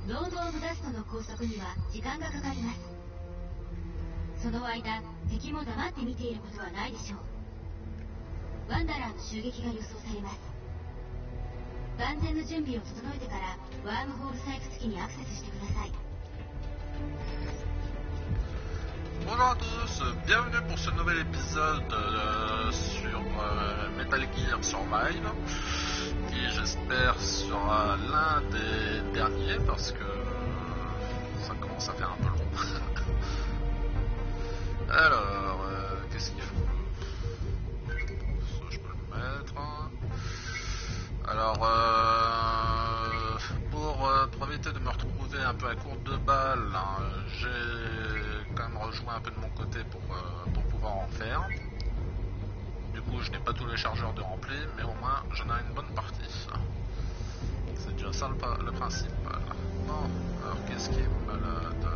ロード・オブ・ダストの拘束には時間がかかります。その間敵も黙って見ていることはないでしょう。ワンダラーの襲撃が予想されます。万全の準備を整えてからワームホール採掘機にアクセスしてください。 Bonjour à tous, bienvenue pour ce nouvel épisode sur Metal Gear Survive, qui j'espère sera l'un des derniers parce que ça commence à faire un peu long. Alors, qu'est-ce qu'il faut? Ça je peux le mettre. Alors, pour éviter de me retrouver un peu à court de balles, hein, j'ai quand même rejoué un peu de mon côté pour pouvoir en faire. Du coup, je n'ai pas tous les chargeurs de rempli, mais au moins j'en ai une bonne partie. C'est déjà ça le principal. Bon, alors qu'est-ce qui est malade?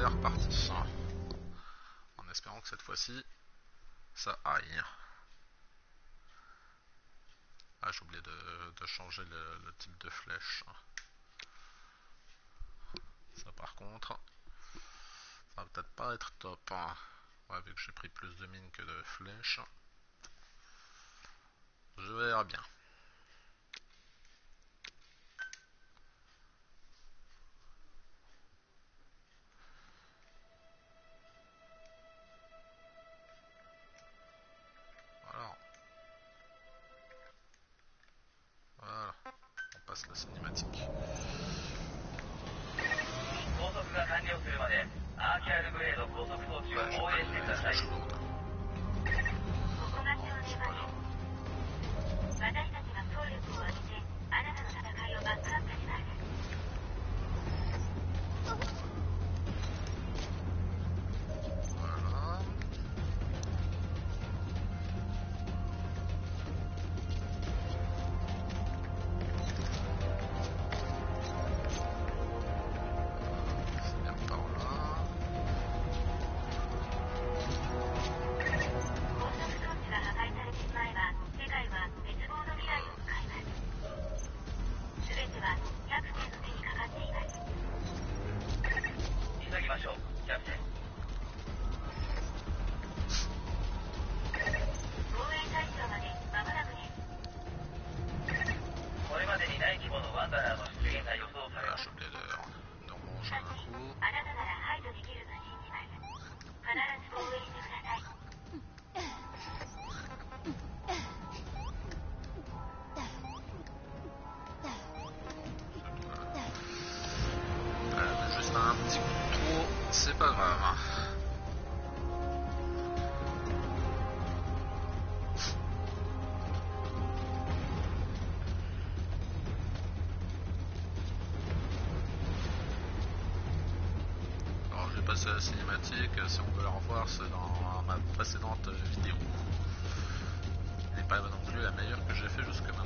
reparti. En espérant que cette fois-ci, ça aille. Ah, j'ai oublié de changer le type de flèche. Ça par contre, ça va peut-être pas être top. Ouais, vu que j'ai pris plus de mines que de flèches. Je verrai bien. Voilà, on passe la cinématique. Juste un petit coup de trop, c'est pas grave. Alors j'ai passé la cinématique, si on veut la revoir c'est dans ma précédente vidéo. Elle n'est pas non plus la meilleure que j'ai fait jusque maintenant.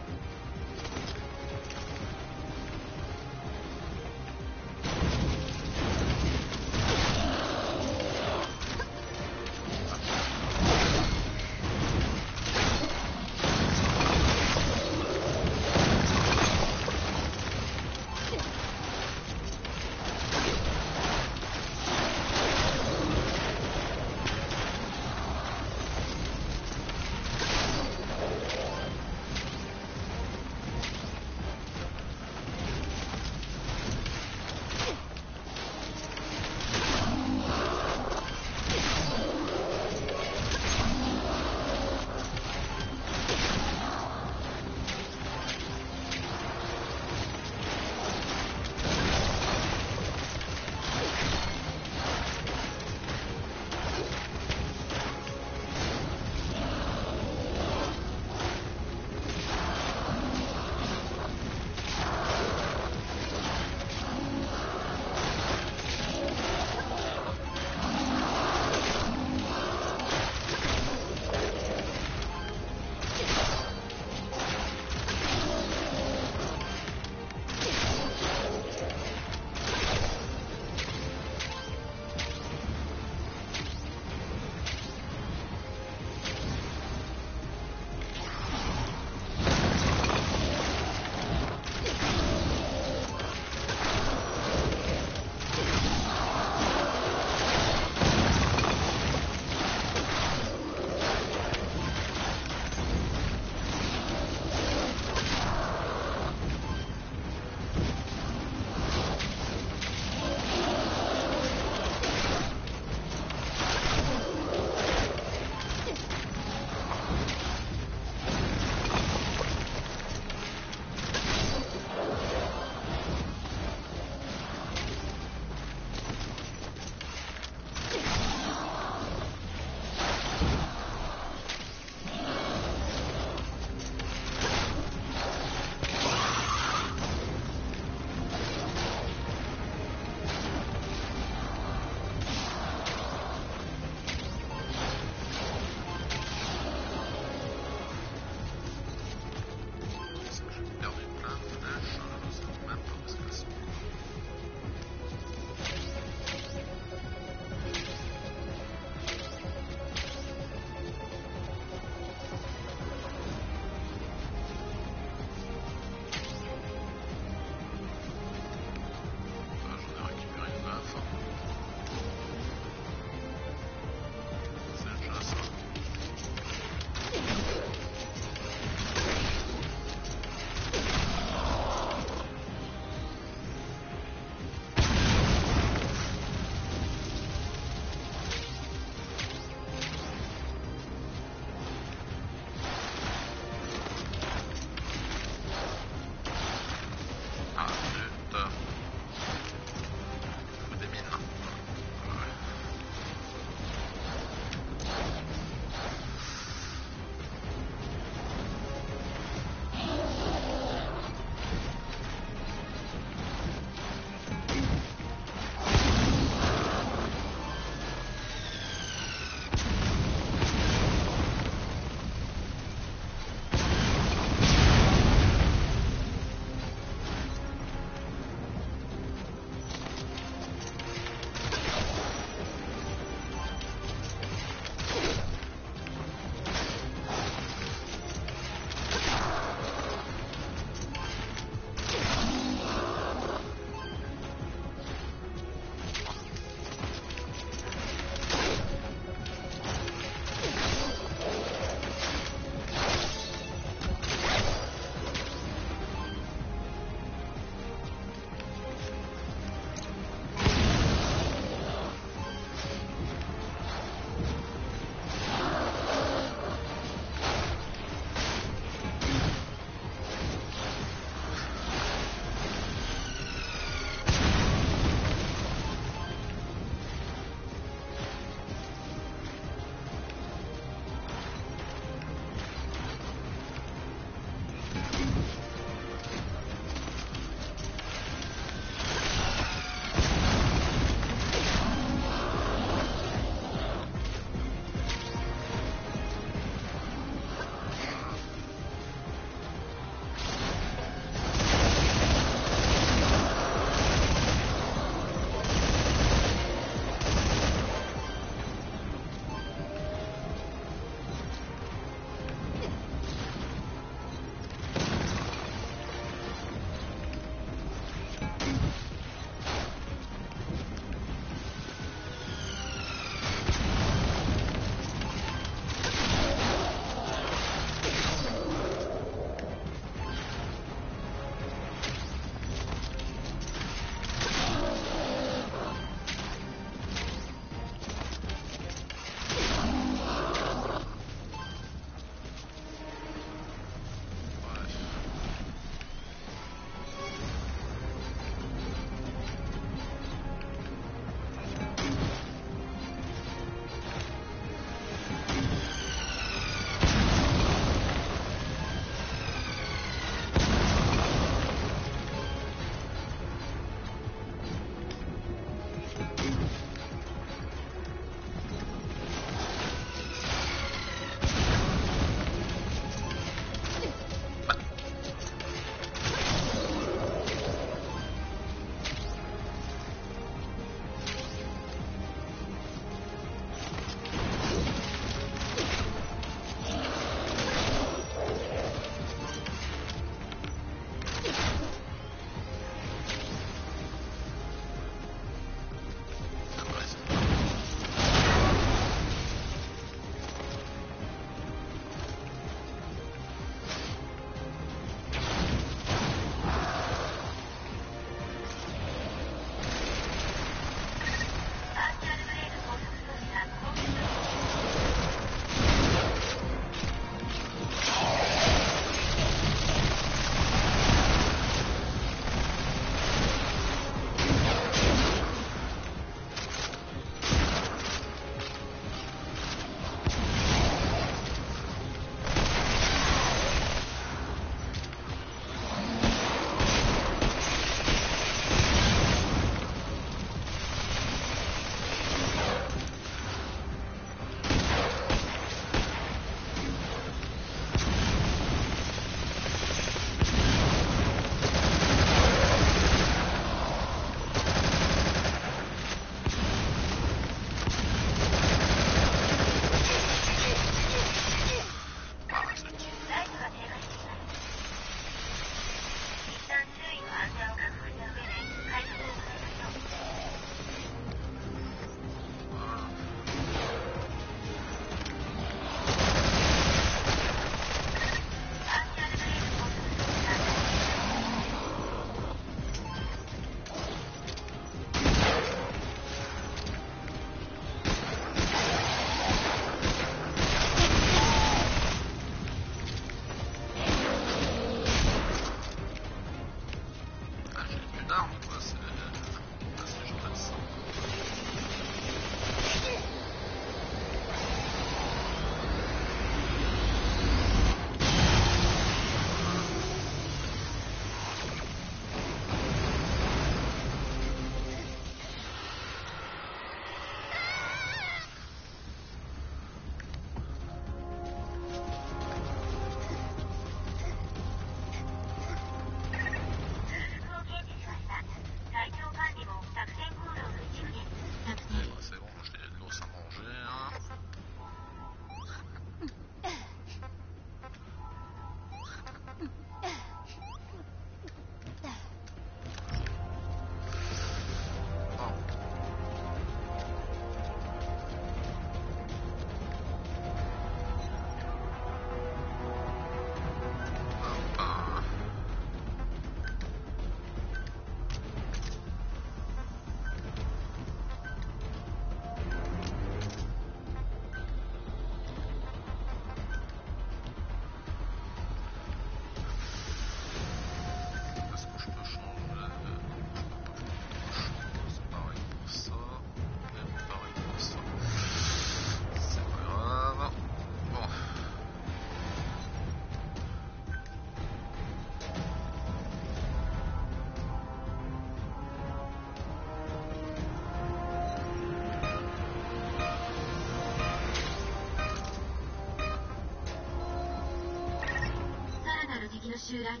襲来です。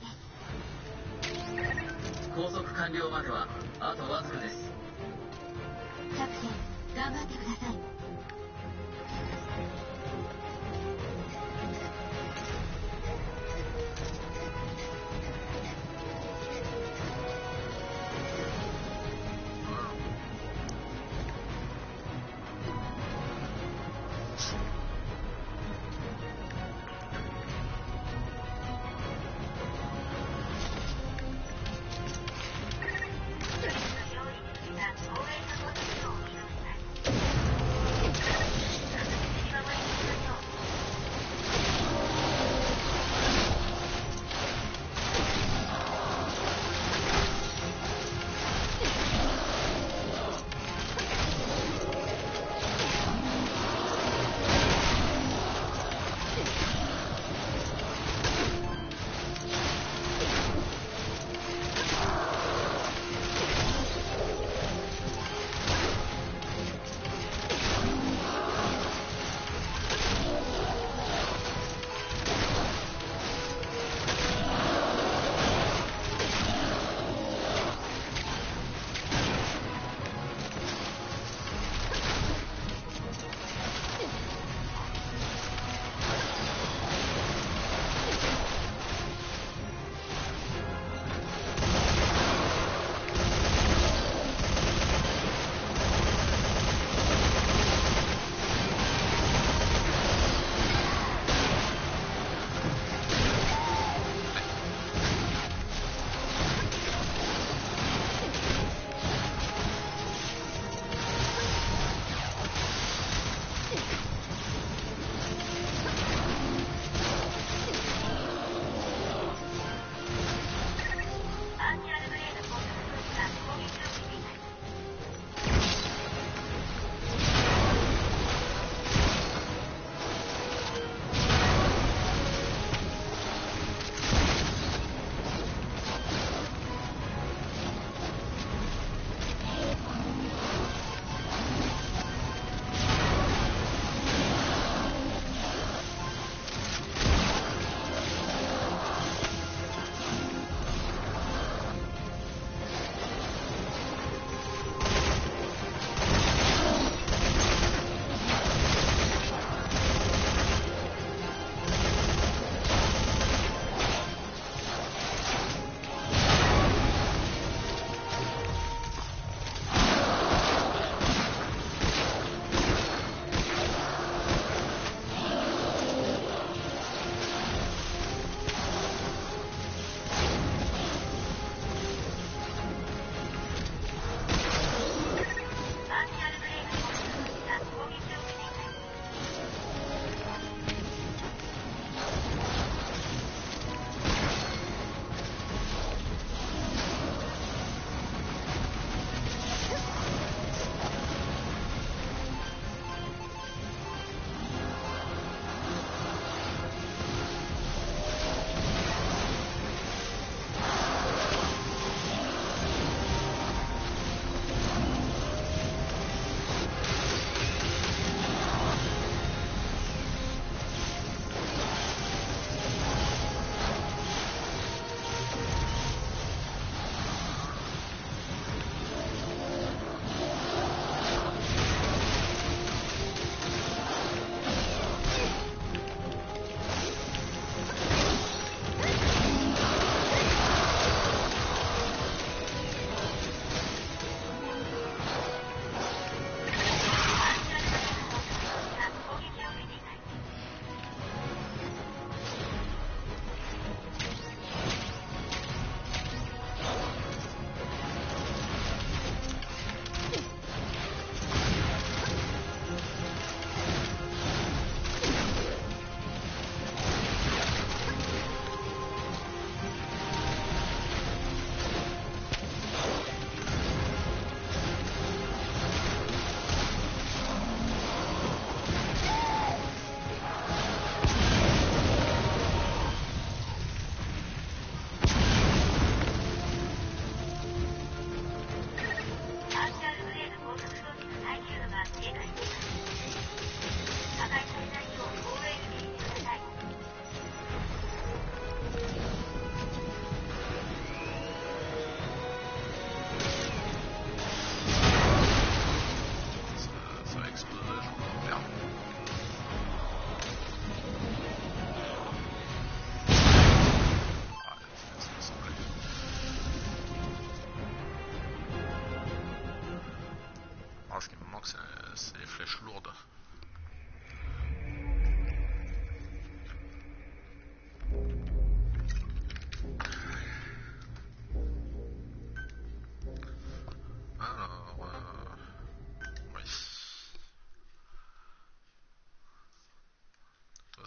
拘束完了まではあとわずかです。 キャプテン、頑張ってください。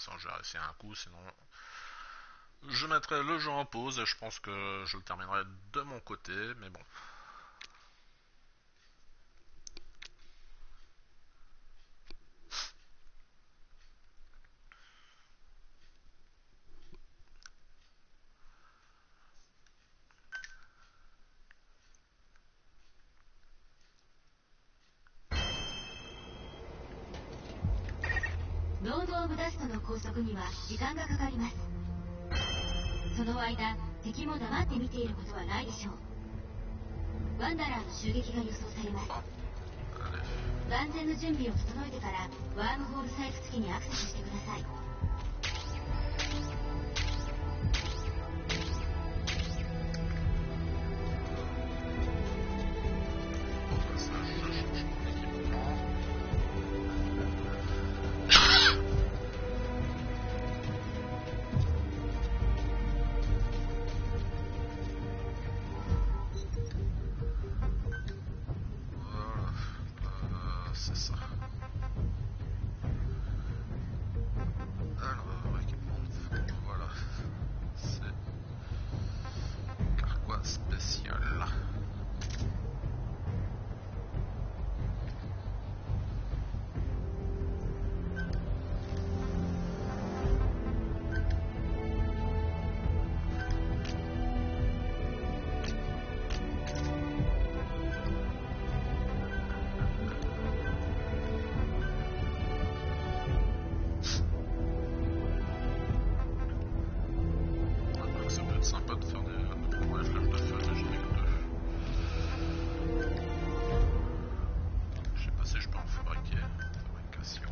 façon, je vais réessayer un coup, sinon je mettrai le jeu en pause et je pense que je le terminerai de mon côté, mais bon. ロード・オブ・ダストの拘束には時間がかかります。その間敵も黙って見ていることはないでしょう。ワンダラーの襲撃が予想されます。万全の準備を整えてからワームホール採掘機にアクセスしてください。 C'est ça. Alors, équipement, voilà. C'est carquois spécial. Sympa de faire des premiers flashs de feu déjà avec deux. Je sais pas si je peux en fabriquer. Fabrication.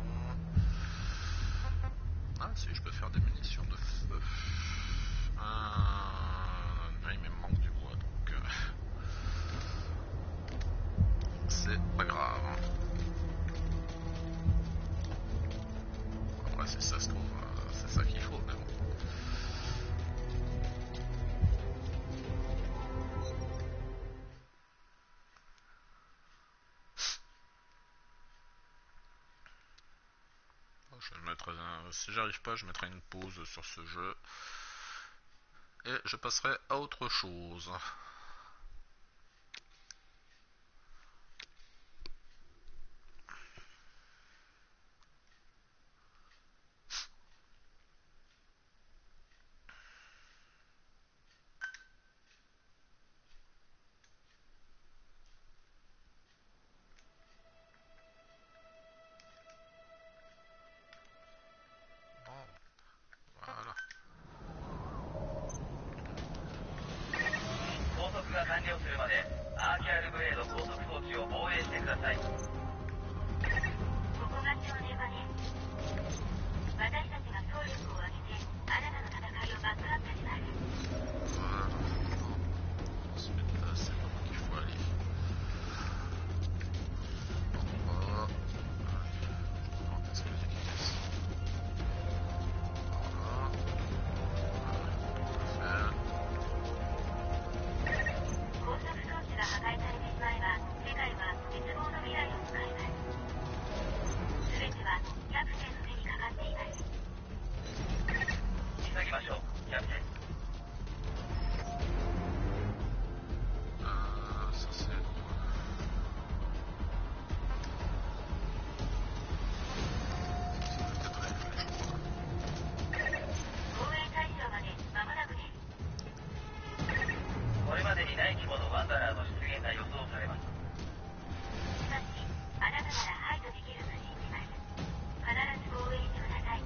Ah si, je peux faire des munitions de feu. Il me manque du bois donc c'est pas grave. Après si ça se trouve c'est ça qu'il faut mais bon. Je vais mettre si j'arrive pas, je mettrai une pause sur ce jeu et je passerai à autre chose. Voilà. 拘束が完了するまでアーキャールブレード拘束装置を防衛してください。ここが正念場です。私たちが総力を挙げてあなたの戦いをバックアップします。 Voilà. Ensuite, c'est par où qu'il faut aller. Par là. Qu'est-ce que j'ai dit ici? Voilà. Voilà. 拘束装置が破壊されてしまえば世界は絶望の未来を迎えます。全てはキャプテンの手にかかっています。 急ぎましょう、キャプテン。 Ça c'est... C'est peut-être les flèches, je crois. 防衛対象まで間もなくです。 これまでにない規模のワンダラーの出現が予想されます。 しかしあなたなら排除できると信じます。必ず防衛してください。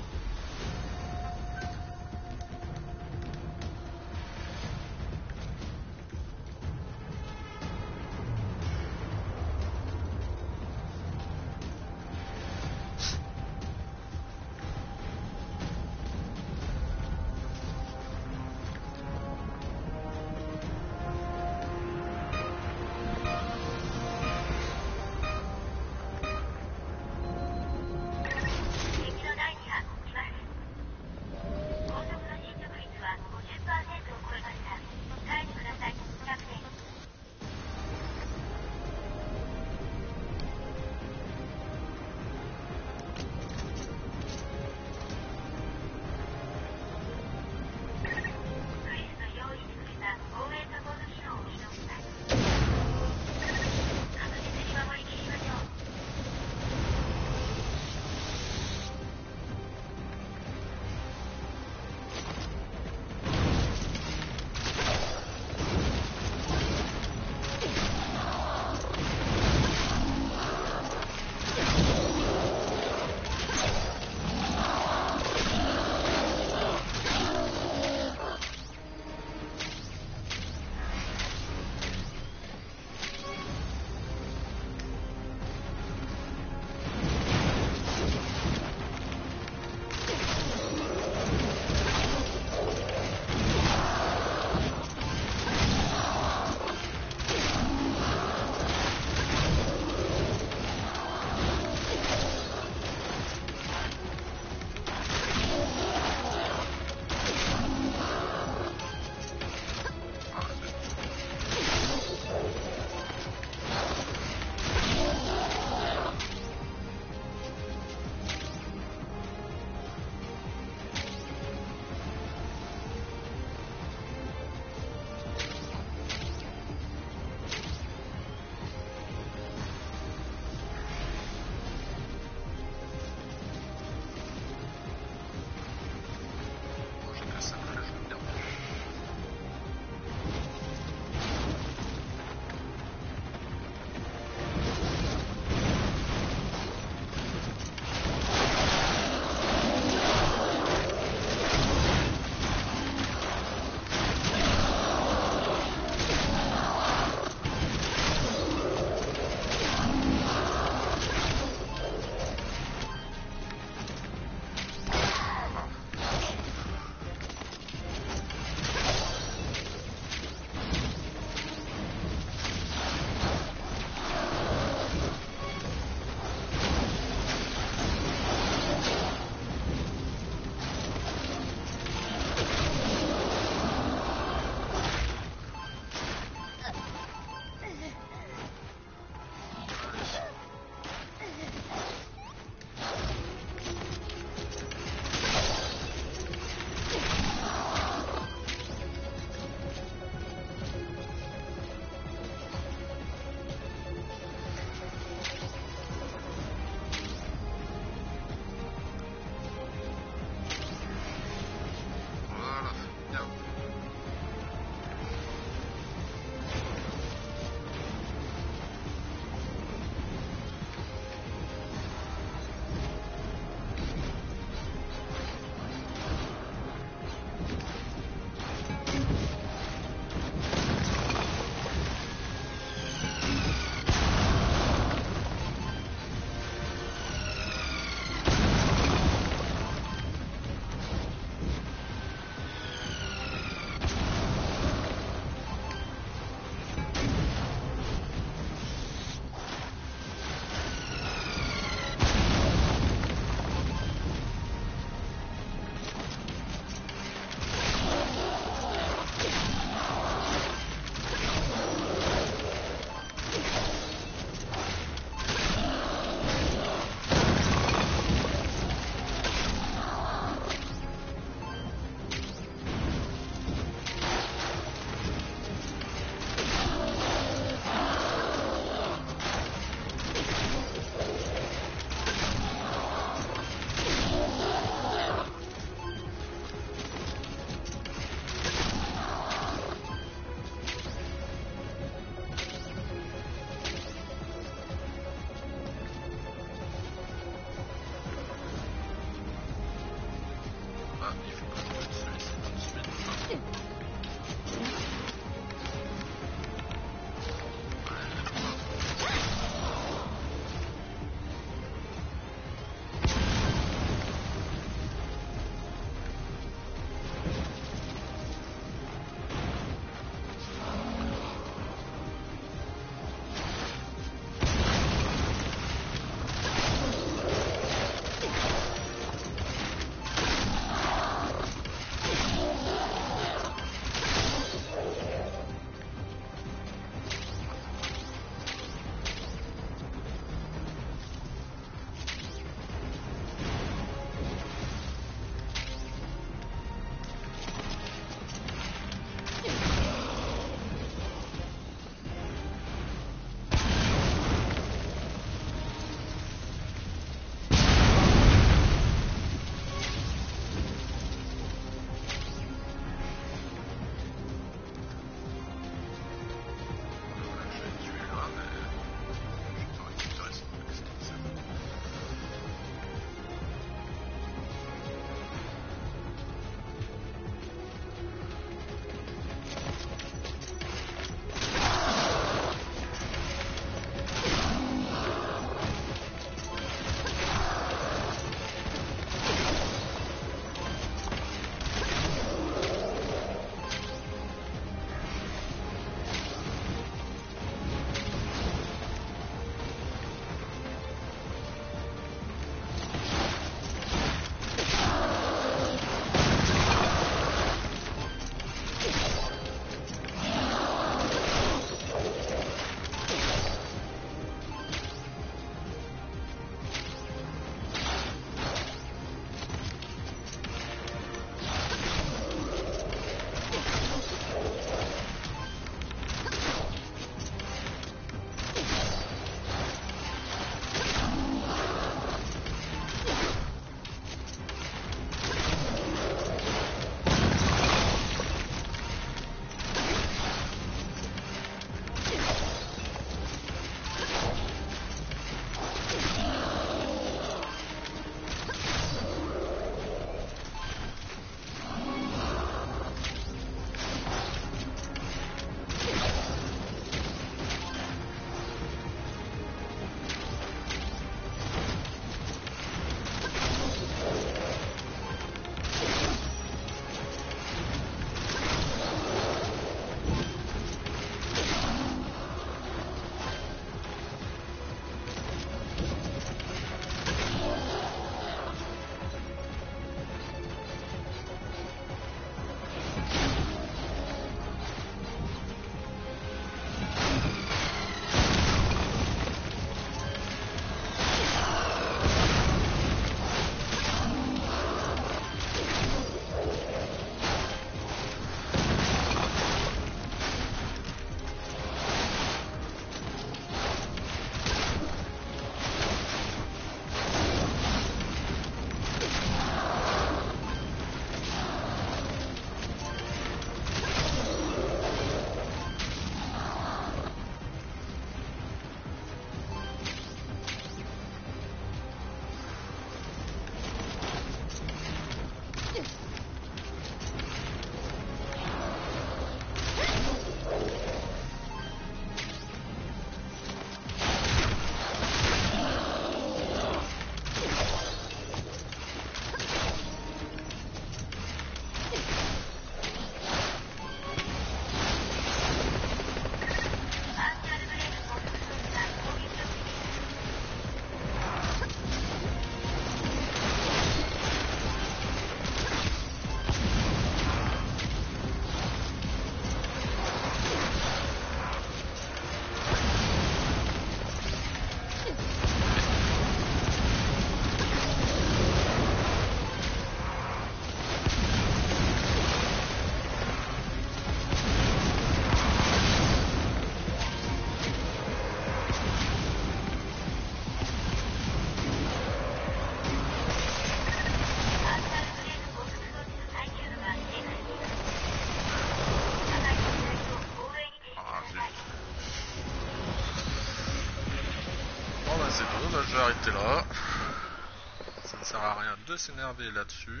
bah, je vais arrêter là. Ça ne sert à rien de s'énerver là-dessus.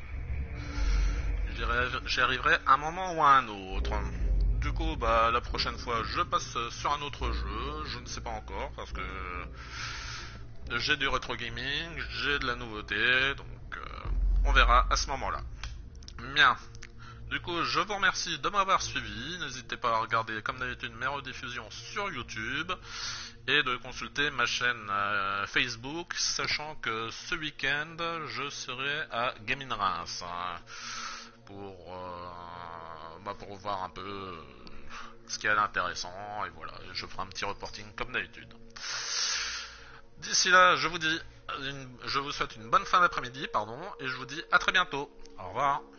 J'y arriverai un moment ou à un autre. Du coup, bah, la prochaine fois, je passe sur un autre jeu. Je ne sais pas encore parce que j'ai du rétro gaming, j'ai de la nouveauté, donc on verra à ce moment-là. Bien. Du coup, je vous remercie de m'avoir suivi. N'hésitez pas à regarder, comme d'habitude, mes rediffusions sur YouTube et de consulter ma chaîne Facebook, sachant que ce week-end, je serai à Gaming Reims pour voir un peu ce qu'il y a d'intéressant, et voilà, je ferai un petit reporting comme d'habitude. D'ici là, je vous souhaite une bonne fin d'après-midi, et je vous dis à très bientôt. Au revoir.